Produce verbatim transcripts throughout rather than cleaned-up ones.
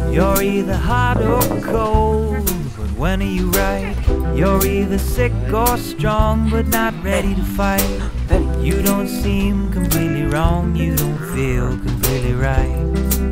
You're either hot or cold, but when are you right? You're either sick or strong, but not ready to fight. You don't seem completely wrong, you don't feel completely right.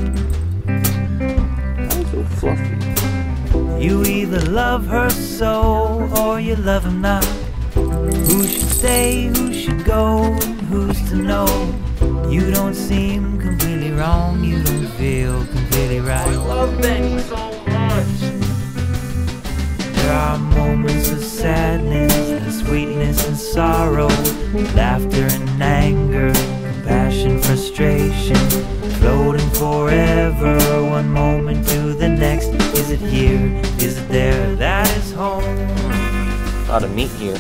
That's so fluffy. You either love her so, or you love him not. Who should stay, who should go, and who's to know? You don't seem completely wrong, you don't feel completely right. I love Benny so much. There are moments of sadness, and sweetness and sorrow, laughter and anger, compassion, frustration, floating forever, one moment to the next. Is it here? Is it there? That is home. A lot of meat here.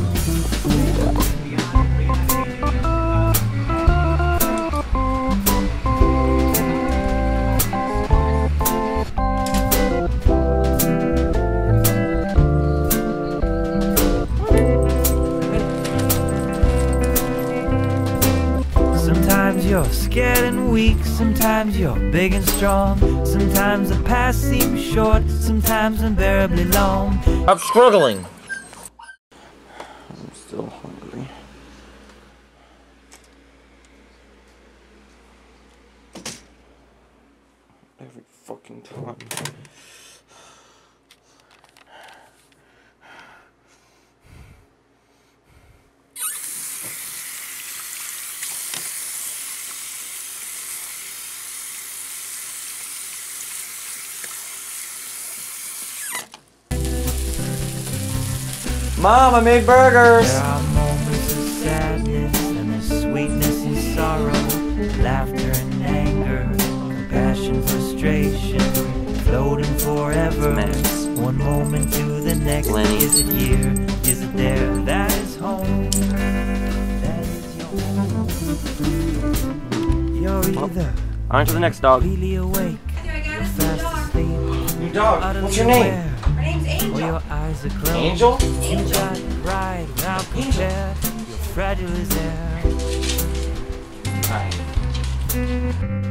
Sometimes you're scared and weak, sometimes you're big and strong. Sometimes the past seems short, sometimes unbearably long. I'm struggling. I'm still hungry. Every fucking time. Mom, I made burgers! There are moments of sadness, and there's sweetness and sorrow, laughter and anger, compassion, frustration, floating forever, one moment to the next. Lenny. Is it here? Is it there? That is home. That is your home. You're either On to the next dog. really awake, or fast asleep, New dog. utterly What's your name? aware, Her name's or Angel. your eyes are closed. Angel? You got pride without compare. You're fragile as air. Hi.